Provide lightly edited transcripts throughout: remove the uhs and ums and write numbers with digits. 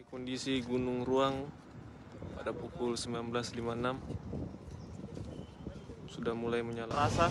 Kondisi Gunung Ruang pada pukul 19.56 sudah mulai menyala. Rasa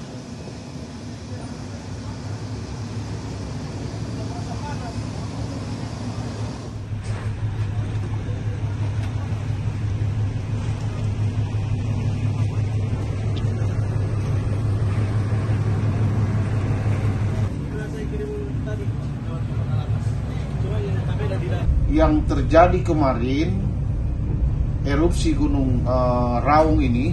yang terjadi kemarin, erupsi Gunung Raung ini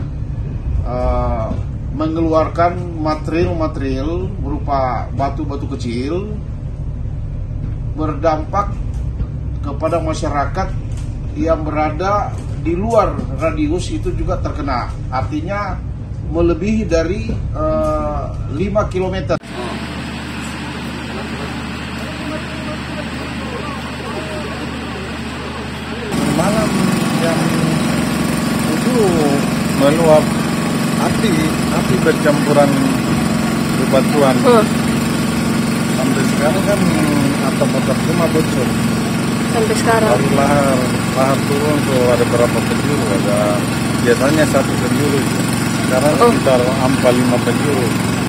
mengeluarkan material berupa batu-batu kecil, berdampak kepada masyarakat yang berada di luar radius itu juga terkena. Artinya melebihi dari 5 km. Malam jam 7 meluap api bercampuran bebatuan. Sampai sekarang kan atap-atap rumah bocor. Sampai sekarang. Baru lahar turun tuh ada berapa penjuru, ada biasanya 1 penjuru. Sekarang sekitar 4-5 penjuru.